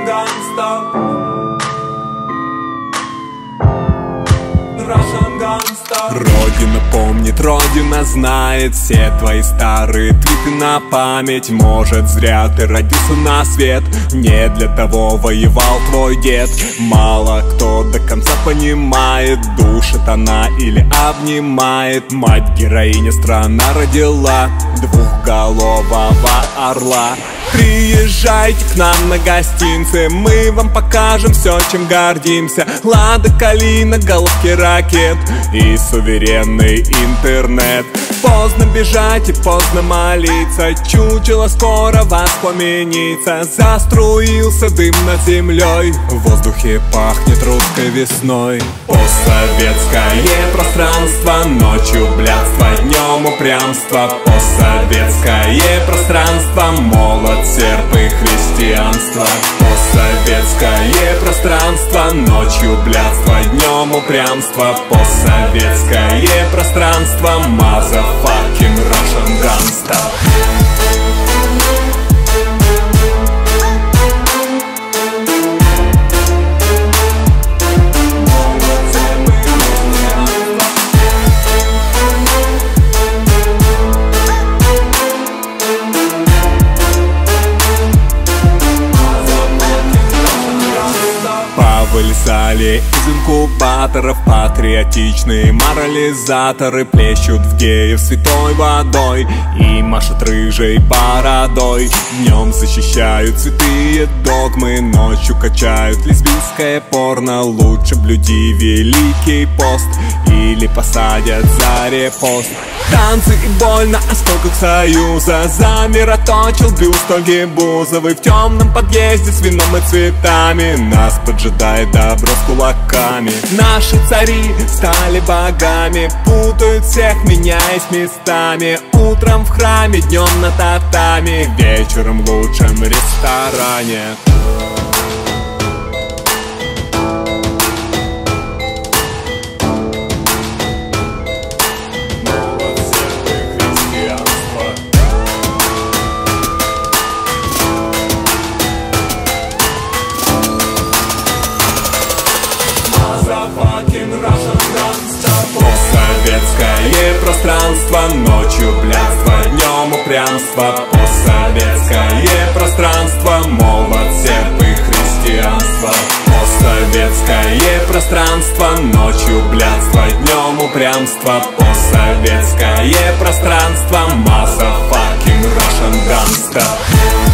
Russian gangster. Russian gangster. Родина помнит, Родина знает все твои старые твиты на память. Может, зря ты родился на свет, не для того воевал твой дед. Мало кто до конца понимает, душит она или обнимает. Мать героиня, страна родила двухголового орла. Приезжайте к нам на гостинцы, мы вам покажем все, чем гордимся. Лада Калина, головки ракет и суверенный интернет. Поздно бежать и поздно молиться, чучело скоро воспламенится. Заструился дым над землей, в воздухе пахнет русской весной. Постсоветское пространство, ночью блядство, днем упрямство. Постсоветское пространство, молот, серп и христианство. Постсоветское пространство, ночью блядство, днем упрямство. Постсоветское пространство, motherfucking Russian gangster. Вылезали из инкубаторов патриотичные морализаторы. Плещут в геев святой водой и машут рыжей бородой. Днем защищают святые догмы, ночью качают лесбийское порно. Лучше блюди великий пост или посадят за репост. Танцы и больно осколках союза замироточил бюст Ольги Бузовой. В темном подъезде с вином и цветами нас поджидает добро с кулаками. Наши цари стали богами, путают всех, меняясь местами. Утром в храме, днем на татами, вечером в лучшем ресторане. Постсоветское пространство, ночью блядство, днем упрямство. Постсоветское пространство, молот, серп и христианство. Постсоветское пространство, ночью блядство, днем упрямство. Постсоветское пространство, motherfucking Russian gangster.